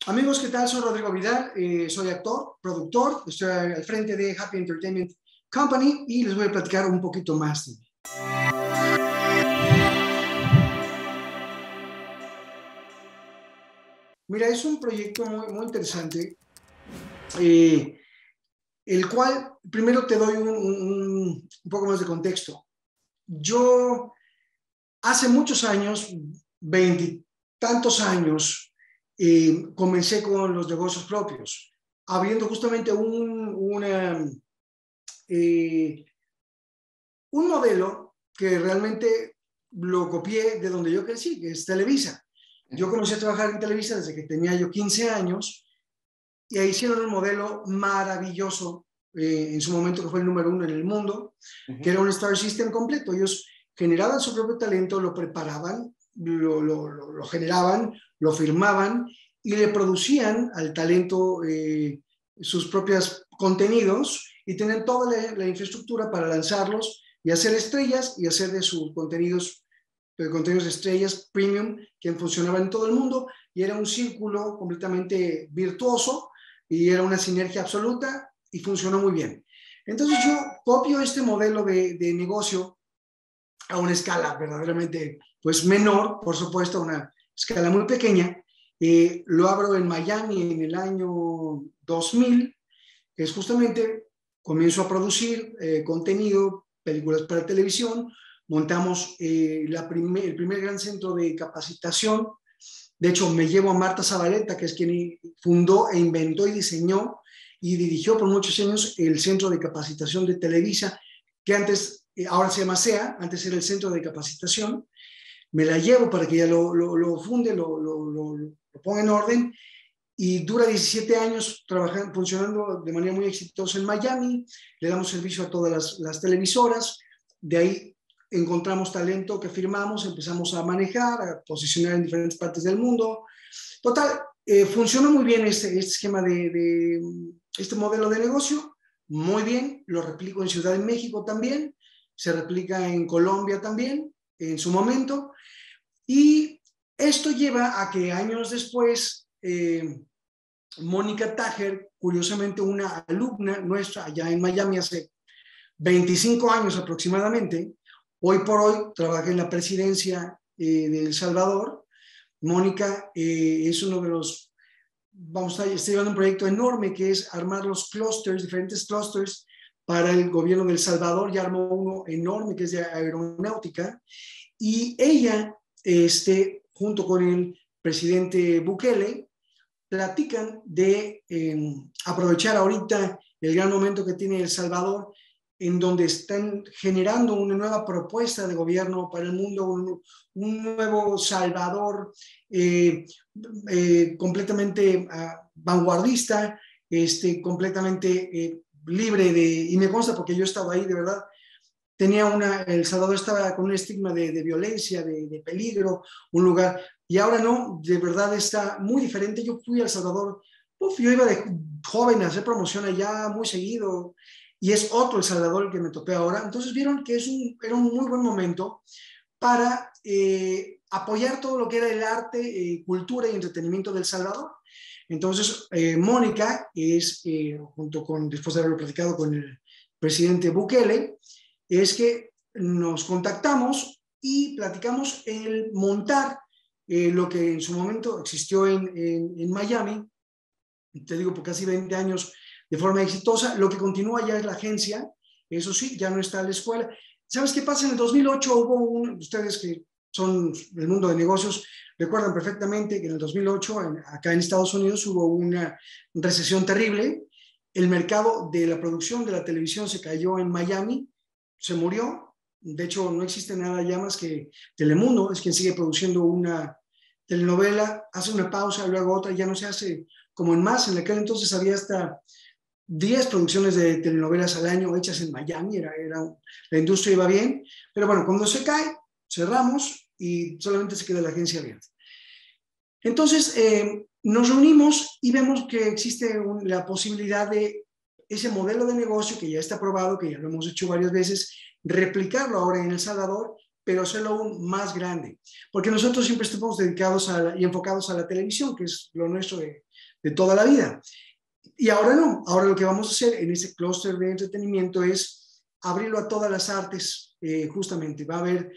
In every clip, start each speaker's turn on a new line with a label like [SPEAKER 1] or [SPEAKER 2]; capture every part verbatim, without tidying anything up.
[SPEAKER 1] Amigos, ¿qué tal? Soy Rodrigo Vidal, eh, soy actor, productor, estoy al frente de Happy Entertainment Company y les voy a platicar un poquito más de mí. Mira, es un proyecto muy, muy interesante, eh, el cual primero te doy un, un, un poco más de contexto. Yo hace muchos años, veintitantos años, eh, comencé con los negocios propios, abriendo justamente un, una, eh, un modelo que realmente lo copié de donde yo crecí, que es Televisa. Yo comencé a trabajar en Televisa desde que tenía yo quince años y ahí hicieron un modelo maravilloso eh, en su momento, que fue el número uno en el mundo, uh-huh. que era un Star System completo. Ellos generaban su propio talento, lo preparaban, lo, lo, lo, lo generaban, lo firmaban y le producían al talento eh, sus propios contenidos y tenían toda la, la infraestructura para lanzarlos y hacer estrellas y hacer de sus contenidos, de contenidos de estrellas premium que funcionaban en todo el mundo, y era un círculo completamente virtuoso y era una sinergia absoluta y funcionó muy bien. Entonces yo copio este modelo de, de negocio a una escala verdaderamente pues menor, por supuesto, a una escala muy pequeña. Eh, lo abro en Miami en el año dos mil, que es justamente, comienzo a producir eh, contenido, películas para televisión, montamos eh, la primer, el primer gran centro de capacitación. De hecho, me llevo a Marta Zabaleta, que es quien fundó e inventó y diseñó y dirigió por muchos años el Centro de Capacitación de Televisa, que antes, ahora se llama C E A, antes era el Centro de Capacitación. Me la llevo para que ella lo, lo, lo funde, lo, lo, lo, lo ponga en orden, y dura diecisiete años trabajando, funcionando de manera muy exitosa en Miami. Le damos servicio a todas las, las televisoras. De ahí encontramos talento que firmamos, empezamos a manejar, a posicionar en diferentes partes del mundo. Total, eh, funcionó muy bien este, este esquema de, de este modelo de negocio, muy bien. Lo replico en Ciudad de México también, se replica en Colombia también, en su momento. Y esto lleva a que años después, eh, Mónica Tajer, curiosamente una alumna nuestra allá en Miami hace veinticinco años aproximadamente, hoy por hoy trabaja en la presidencia eh, de El Salvador. Mónica eh, es uno de los, vamos a estar llevando un proyecto enorme que es armar los clusters, diferentes clusters para el gobierno de El Salvador. Ya armó uno enorme que es de aeronáutica, y ella, este, junto con el presidente Bukele, platican de eh, aprovechar ahorita el gran momento que tiene El Salvador, en donde están generando una nueva propuesta de gobierno para el mundo, un, un nuevo Salvador eh, eh, completamente uh, vanguardista, este, completamente eh, libre de, y me consta porque yo he estado ahí de verdad. Tenía una, El Salvador estaba con un estigma de, de violencia, de, de peligro, un lugar, y ahora no, de verdad está muy diferente. Yo fui a El Salvador, uf, yo iba de joven a hacer promoción allá muy seguido, y es otro El Salvador el que me topé ahora. Entonces vieron que es un, era un muy buen momento para eh, apoyar todo lo que era el arte, eh, cultura y entretenimiento del Salvador. Entonces, eh, Mónica es, eh, junto con, después de haberlo platicado con el presidente Bukele, es que nos contactamos y platicamos el montar eh, lo que en su momento existió en, en, en Miami, te digo, por casi veinte años de forma exitosa. Lo que continúa ya es la agencia, eso sí, ya no está la escuela. ¿Sabes qué pasa? En el dos mil ocho hubo un, ustedes que son del mundo de negocios, recuerdan perfectamente que en el dos mil ocho, en, acá en Estados Unidos, hubo una recesión terrible. El mercado de la producción de la televisión se cayó en Miami, se murió. De hecho, no existe nada ya más que Telemundo, es quien sigue produciendo una telenovela, hace una pausa, luego otra, ya no se hace como en más. En aquel entonces había hasta diez producciones de telenovelas al año hechas en Miami, era, era, la industria iba bien, pero bueno, cuando se cae, cerramos y solamente se queda la agencia abierta. Entonces, eh, nos reunimos y vemos que existe un, la posibilidad de ese modelo de negocio que ya está probado, que ya lo hemos hecho varias veces, replicarlo ahora en El Salvador pero hacerlo aún más grande, porque nosotros siempre estamos dedicados a la, y enfocados a la televisión, que es lo nuestro de, de toda la vida. Y ahora no, ahora lo que vamos a hacer en ese clúster de entretenimiento es abrirlo a todas las artes, eh, justamente. Va a haber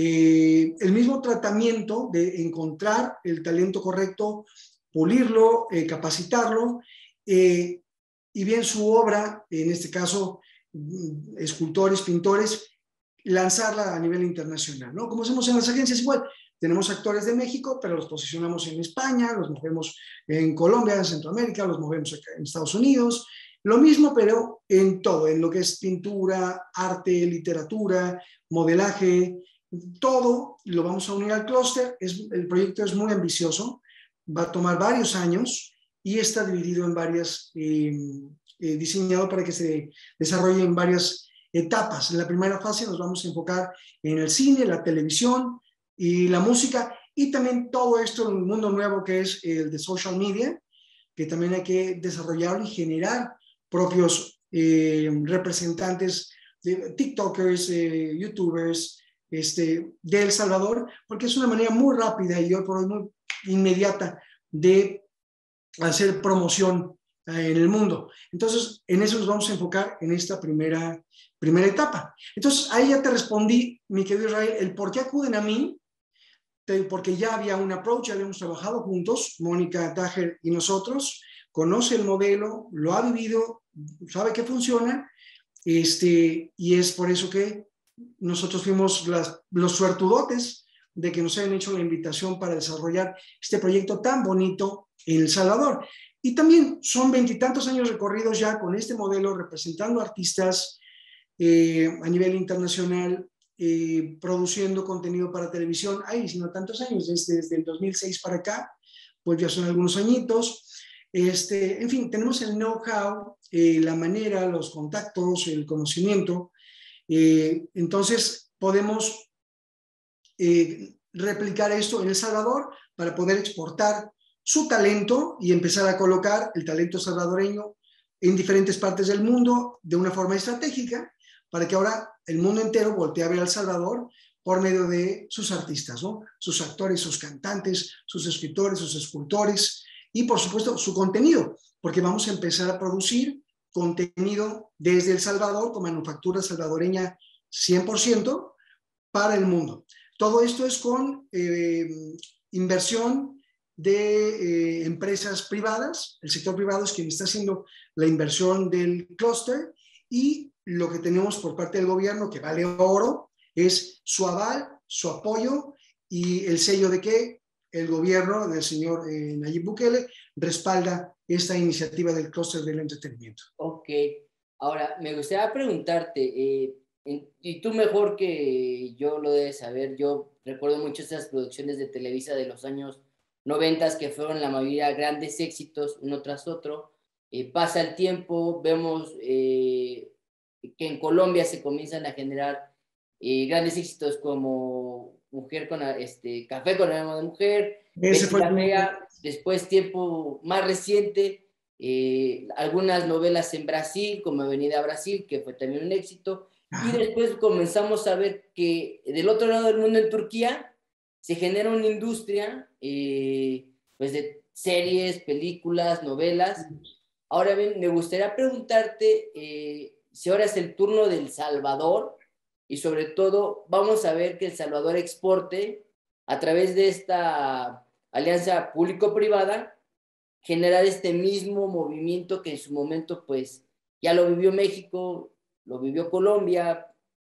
[SPEAKER 1] eh, el mismo tratamiento de encontrar el talento correcto, pulirlo, eh, capacitarlo, eh, y bien su obra, en este caso, escultores, pintores, lanzarla a nivel internacional, ¿no? Como hacemos en las agencias igual. Tenemos actores de México, pero los posicionamos en España, los movemos en Colombia, en Centroamérica, los movemos acá en Estados Unidos. Lo mismo, pero en todo, en lo que es pintura, arte, literatura, modelaje, todo lo vamos a unir al clúster. El proyecto es muy ambicioso, va a tomar varios años y está dividido en varias, eh, eh, diseñado para que se desarrolle en varias etapas. En la primera fase nos vamos a enfocar en el cine, la televisión y la música, y también todo esto en un mundo nuevo que es el de social media, que también hay que desarrollarlo y generar propios eh, representantes de TikTokers, eh, YouTubers este, de El Salvador, porque es una manera muy rápida y hoy por hoy muy inmediata de hacer promoción en el mundo. Entonces, en eso nos vamos a enfocar en esta primera, primera etapa. Entonces, ahí ya te respondí, mi querido Israel, el por qué acuden a mí, porque ya había un approach, ya habíamos trabajado juntos, Mónica Tajer y nosotros, conoce el modelo, lo ha vivido, sabe que funciona, este, y es por eso que nosotros fuimos las, los suertudotes de que nos hayan hecho la invitación para desarrollar este proyecto tan bonito en El Salvador. Y también son veintitantos años recorridos ya con este modelo, representando artistas eh, a nivel internacional, eh, produciendo contenido para televisión. Ay, sino tantos años, desde, desde el dos mil seis para acá, pues ya son algunos añitos. Este, en fin, tenemos el know-how, eh, la manera, los contactos, el conocimiento. Eh, entonces, podemos eh, replicar esto en El Salvador para poder exportar su talento y empezar a colocar el talento salvadoreño en diferentes partes del mundo de una forma estratégica, para que ahora el mundo entero voltee a ver a El Salvador por medio de sus artistas, ¿no? Sus actores, sus cantantes, sus escritores, sus escultores y, por supuesto, su contenido, porque vamos a empezar a producir contenido desde El Salvador con manufactura salvadoreña cien por ciento para el mundo. Todo esto es con eh, inversión de eh, empresas privadas. El sector privado es quien está haciendo la inversión del clúster, y lo que tenemos por parte del gobierno, que vale oro, es su aval, su apoyo y el sello de que el gobierno del señor eh, Nayib Bukele respalda esta iniciativa del clúster del entretenimiento.
[SPEAKER 2] Ok, ahora me gustaría preguntarte, eh, y tú mejor que yo lo debes saber, yo recuerdo mucho esas producciones de Televisa de los años noventas que fueron la mayoría grandes éxitos uno tras otro. Eh, pasa el tiempo, vemos eh, que en Colombia se comienzan a generar eh, grandes éxitos como Mujer con este, Café con Aroma de Mujer,
[SPEAKER 1] Ese
[SPEAKER 2] Betty
[SPEAKER 1] fue
[SPEAKER 2] la
[SPEAKER 1] el...
[SPEAKER 2] Fea, después tiempo más reciente, eh, algunas novelas en Brasil, como Avenida Brasil, que fue también un éxito, y después comenzamos a ver que del otro lado del mundo, en Turquía, se genera una industria eh, pues de series, películas, novelas. Ahora bien, me gustaría preguntarte eh, si ahora es el turno de El Salvador, y sobre todo vamos a ver que El Salvador exporte a través de esta alianza público-privada, generar este mismo movimiento que en su momento pues ya lo vivió México, lo vivió Colombia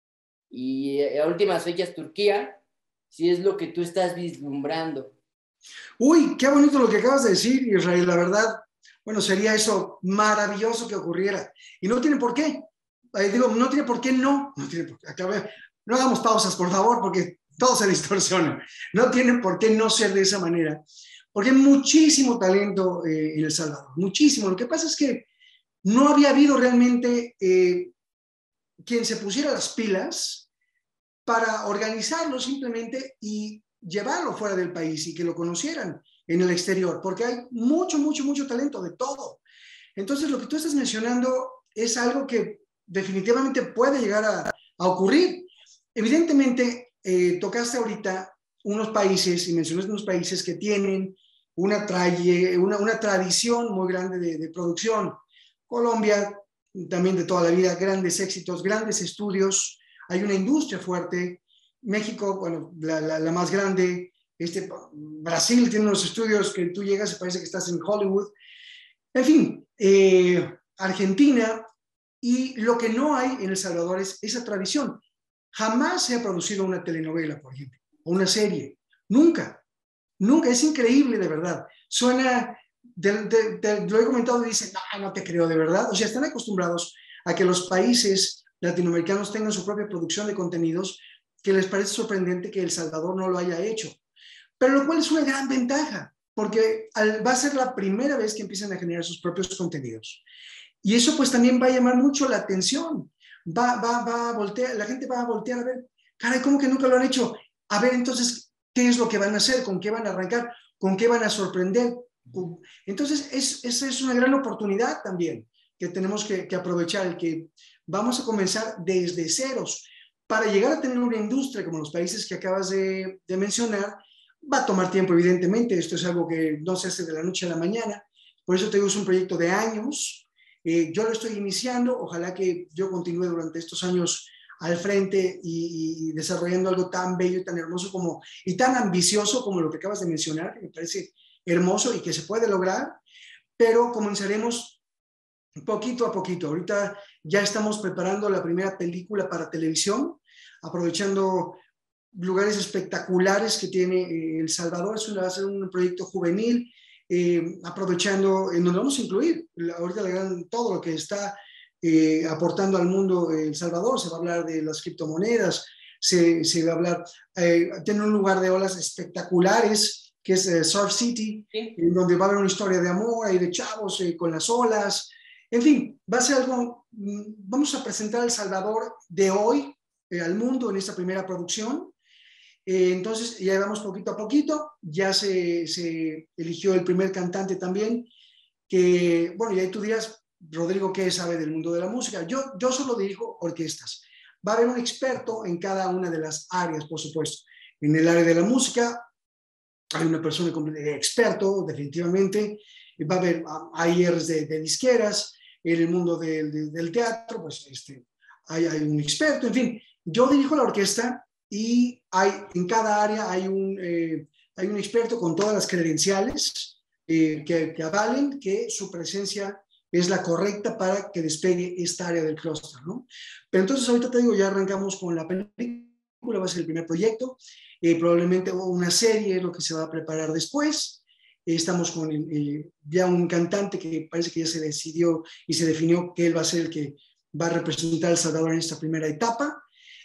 [SPEAKER 2] y a últimas fechas Turquía, si es lo que tú estás vislumbrando.
[SPEAKER 1] Uy, qué bonito lo que acabas de decir, Israel, la verdad. Bueno, sería eso maravilloso que ocurriera. Y no tiene por qué. Eh, digo, no tiene por qué no. No tiene por qué. Acabe. No hagamos pausas, por favor, porque todo se distorsiona. No tiene por qué no ser de esa manera. Porque hay muchísimo talento eh, en El Salvador. Muchísimo. Lo que pasa es que no había habido realmente eh, quien se pusiera las pilas para organizarlo simplemente y llevarlo fuera del país y que lo conocieran en el exterior, porque hay mucho, mucho, mucho talento de todo. Entonces, lo que tú estás mencionando es algo que definitivamente puede llegar a, a ocurrir. Evidentemente, eh, tocaste ahorita unos países, y mencionaste unos países que tienen una, traye, una, una tradición muy grande de, de producción. Colombia, también de toda la vida, grandes éxitos, grandes estudios, hay una industria fuerte. México, bueno, la, la, la más grande. Este, Brasil tiene unos estudios que tú llegas y parece que estás en Hollywood. En fin, eh, Argentina, y lo que no hay en El Salvador es esa tradición. Jamás se ha producido una telenovela, por ejemplo, o una serie. Nunca, nunca. Es increíble, de verdad. Suena, te, te, te lo he comentado y dicen, no, no te creo, de verdad. O sea, están acostumbrados a que los países latinoamericanos tengan su propia producción de contenidos, que les parece sorprendente que El Salvador no lo haya hecho. Pero lo cual es una gran ventaja, porque al, va a ser la primera vez que empiezan a generar sus propios contenidos. Y eso pues también va a llamar mucho la atención. Va, va, va a voltear, la gente va a voltear a ver, caray, ¿cómo que nunca lo han hecho? A ver, entonces, ¿qué es lo que van a hacer? ¿Con qué van a arrancar? ¿Con qué van a sorprender? Entonces, es, esa es una gran oportunidad también que tenemos que, que aprovechar, el que vamos a comenzar desde ceros. Para llegar a tener una industria como los países que acabas de, de mencionar, va a tomar tiempo, evidentemente. Esto es algo que no se hace de la noche a la mañana. Por eso te digo, es un proyecto de años. Eh, yo lo estoy iniciando, ojalá que yo continúe durante estos años al frente y, y desarrollando algo tan bello y tan hermoso como, y tan ambicioso como lo que acabas de mencionar, que me parece hermoso y que se puede lograr, pero comenzaremos poquito a poquito. Ahorita ya estamos preparando la primera película para televisión, aprovechando lugares espectaculares que tiene eh, El Salvador. Eso va a ser un proyecto juvenil, Eh, aprovechando, en donde vamos a incluir la, ahorita la gran, todo lo que está eh, aportando al mundo eh, El Salvador. Se va a hablar de las criptomonedas, se, se va a hablar, eh, tiene un lugar de olas espectaculares que es eh, Surf City,
[SPEAKER 2] Sí.
[SPEAKER 1] en donde va a haber una historia de amor y de chavos eh, con las olas. En fin, va a ser algo, vamos a presentar El Salvador de hoy eh, al mundo en esta primera producción. Eh, entonces, ya vamos poquito a poquito. Ya se, se eligió el primer cantante también, que, bueno, y ahí tú dirás, Rodrigo, ¿qué sabe del mundo de la música? Yo, yo solo dirijo orquestas. Va a haber un experto en cada una de las áreas, por supuesto. En el área de la música, hay una persona experto, definitivamente. Va a haber A Rs de, de disqueras. En el mundo de, de, del teatro, pues este, hay, hay un experto. En fin, yo dirijo la orquesta. Y hay, en cada área hay un, eh, hay un experto con todas las credenciales eh, que, que avalen que su presencia es la correcta para que despegue esta área del clúster, ¿no? Pero entonces ahorita te digo, ya arrancamos con la película, va a ser el primer proyecto, eh, probablemente una serie es lo que se va a preparar después. Eh, estamos con el, eh, ya un cantante que parece que ya se decidió y se definió que él va a ser el que va a representar a El Salvador en esta primera etapa.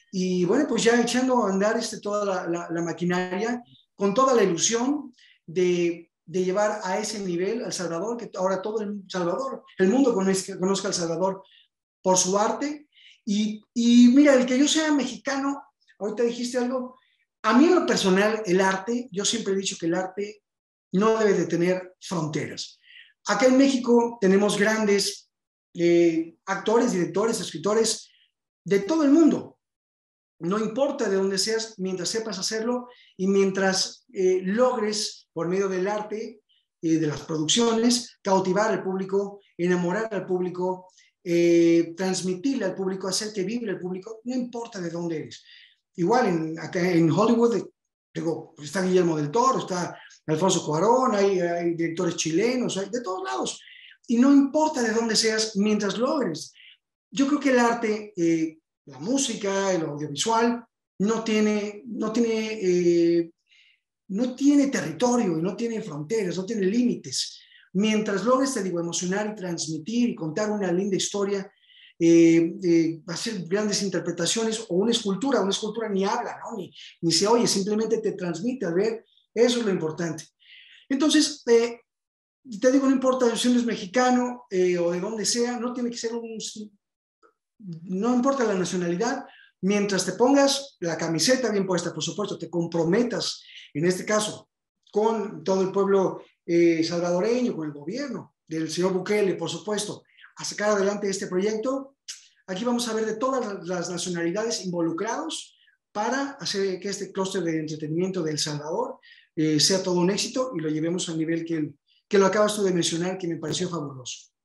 [SPEAKER 1] Y bueno, pues ya echando a andar este, toda la, la, la maquinaria, con toda la ilusión de, de llevar a ese nivel al Salvador, que ahora todo el Salvador, el mundo conozca, conozca al Salvador por su arte. Y, y mira, el que yo sea mexicano, ahorita dijiste algo, a mí en lo personal, el arte, yo siempre he dicho que el arte no debe de tener fronteras. Acá en México tenemos grandes eh, actores, directores, escritores de todo el mundo. No importa de dónde seas, mientras sepas hacerlo y mientras eh, logres, por medio del arte, eh, de las producciones, cautivar al público, enamorar al público, eh, transmitirle al público, hacer que vibre el público, no importa de dónde eres. Igual en, acá en Hollywood, digo, está Guillermo del Toro, está Alfonso Cuarón, hay, hay directores chilenos, hay de todos lados. Y no importa de dónde seas, mientras logres. Yo creo que el arte... Eh, la música, el audiovisual, no tiene, no tiene, eh, no tiene territorio, no tiene fronteras, no tiene límites. Mientras logres, te digo, emocionar y transmitir y contar una linda historia, eh, eh, hacer grandes interpretaciones o una escultura, una escultura ni habla, ¿no? ni, ni se oye, simplemente te transmite a ver, eso es lo importante. Entonces, eh, te digo, no importa si eres mexicano eh, o de donde sea, no tiene que ser un... No importa la nacionalidad, mientras te pongas la camiseta bien puesta, por supuesto, te comprometas, en este caso, con todo el pueblo eh, salvadoreño, con el gobierno del señor Bukele, por supuesto, a sacar adelante este proyecto. Aquí vamos a ver de todas las nacionalidades involucrados, para hacer que este clúster de entretenimiento de El Salvador eh, sea todo un éxito y lo llevemos al nivel que, que lo acabas tú de mencionar, que me pareció fabuloso.